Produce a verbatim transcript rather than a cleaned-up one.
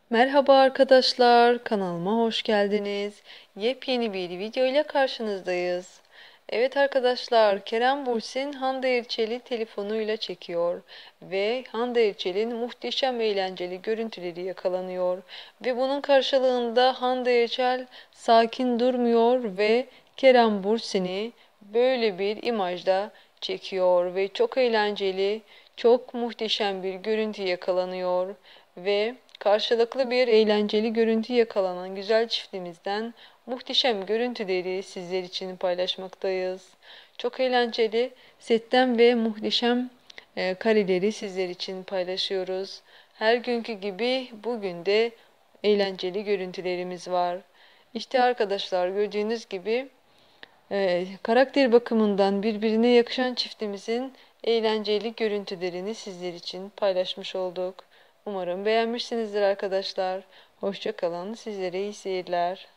Merhaba arkadaşlar, kanalıma hoş geldiniz. Yepyeni bir video ile karşınızdayız. Evet arkadaşlar, Kerem Bürsin Hande Erçel'i telefonuyla çekiyor ve Hande Erçel'in muhteşem eğlenceli görüntüleri yakalanıyor ve bunun karşılığında Hande Erçel sakin durmuyor ve Kerem Bürsin'i böyle bir imajda çekiyor ve çok eğlenceli, çok muhteşem bir görüntü yakalanıyor ve karşılıklı bir eğlenceli görüntü yakalanan güzel çiftimizden muhteşem görüntüleri sizler için paylaşmaktayız. Çok eğlenceli setten ve muhteşem e, kareleri sizler için paylaşıyoruz. Her günkü gibi bugün de eğlenceli görüntülerimiz var. İşte arkadaşlar gördüğünüz gibi e, karakter bakımından birbirine yakışan çiftimizin eğlenceli görüntülerini sizler için paylaşmış olduk. Umarım beğenmişsinizdir arkadaşlar. Hoşça kalın. Sizlere iyi seyirler.